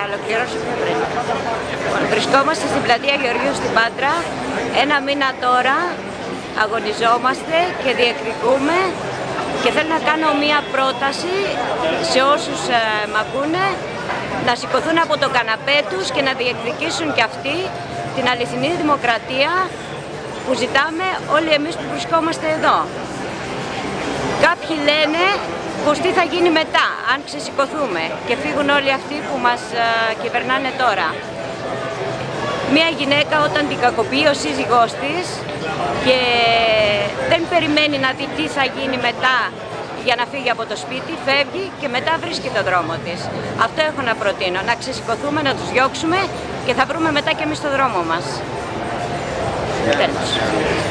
ολοκληρώσω πιο πριν. Βρισκόμαστε στην πλατεία Γεωργίου στην Πάτρα. Ένα μήνα τώρα αγωνιζόμαστε και διεκδικούμε και θέλω να κάνω μία πρόταση σε όσους μ' ακούνε να σηκωθούν από τον καναπέ τους και να διεκδικήσουν και αυτοί την αληθινή δημοκρατία που ζητάμε όλοι εμείς που βρισκόμαστε εδώ. Κάποιοι λένε πως τι θα γίνει μετά, αν ξεσηκωθούμε και φύγουν όλοι αυτοί που μας κυβερνάνε τώρα. Μία γυναίκα όταν την κακοποιεί ο σύζυγός της και δεν περιμένει να δει τι θα γίνει μετά για να φύγει από το σπίτι, φεύγει και μετά βρίσκει το δρόμο της. Αυτό έχω να προτείνω, να ξεσηκωθούμε, να τους διώξουμε και θα βρούμε μετά και εμείς το δρόμο μας. Τέλος.